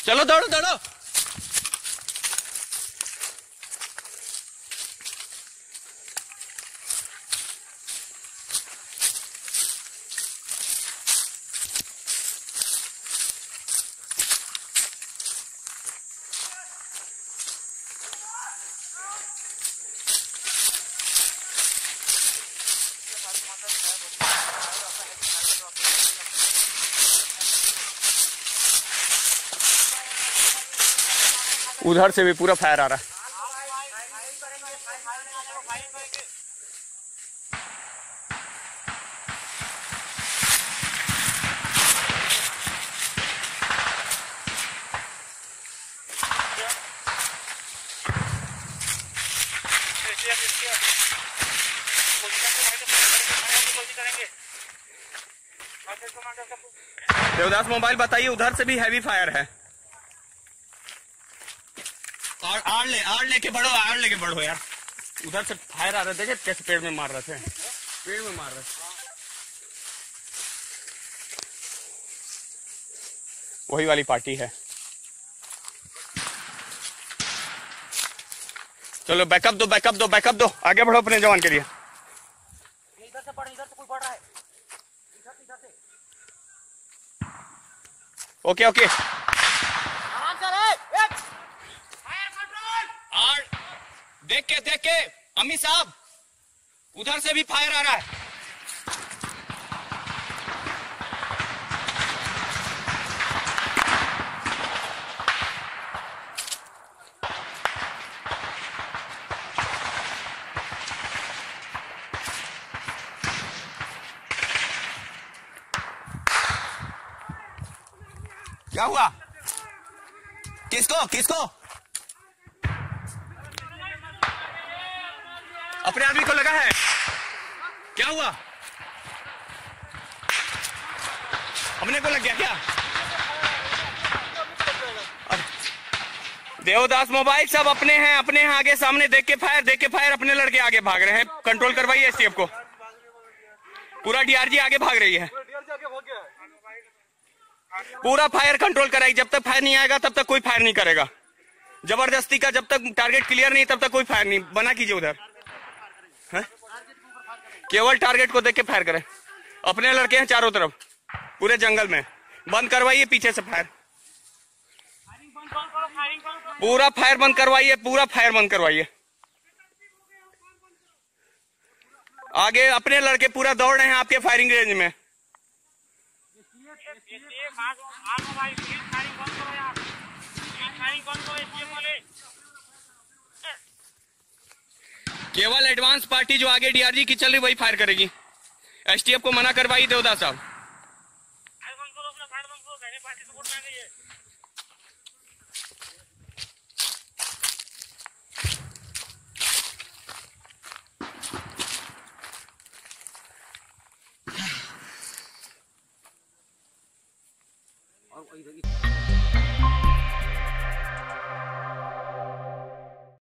चलो दौड़ो दौड़ो। उधर से भी पूरा फायर आ रहा है। देवदास मोबाइल बताइए, उधर से भी हैवी फायर है। आड़ लेके बढ़ो यार। उधर से फायर आ रहे थे, कैसे पेड़ में मार रहे थे, पेड़ में मार रहे थे। वही वाली पार्टी है। चलो बैकअप दो, आगे बढ़ो अपने जवान के लिए। इधर से कोई बढ़ रहा है, इधर से। ओके आराम से रहे। Fire control. देख के अमी साहब, उधर से भी फायर आ रहा है। क्या हुआ? किसको? अपने आदमी को लगा है? क्या हुआ? अपने को लग गया क्या? देवदास मोबाइल सब अपने हैं आगे सामने। देख के फायर। अपने लड़के आगे भाग रहे हैं। कंट्रोल करवाइए एसटीएफ को। पूरा डीआरजी आगे भाग रही है। पूरा फायर कंट्रोल कराई। जब तक फायर नहीं आएगा तब तक कोई फायर नहीं करेगा। जबरदस्ती का जब तक टारगेट क्लियर नहीं तब तक कोई फायर नहीं। बना कीजिए उधर है? केवल टारगेट को देख के फायर करें। अपने लड़के हैं चारों तरफ पूरे जंगल में। बंद करवाइए पीछे से फायर। पूरा फायर बंद करवाइए। आगे अपने लड़के पूरा दौड़ रहे हैं आपके फायरिंग रेंज में। केवल एडवांस पार्टी जो आगे डीआरजी की चल रही वही फायर करेगी। एसटीएफ को मना करवाइए देवदास साहब। और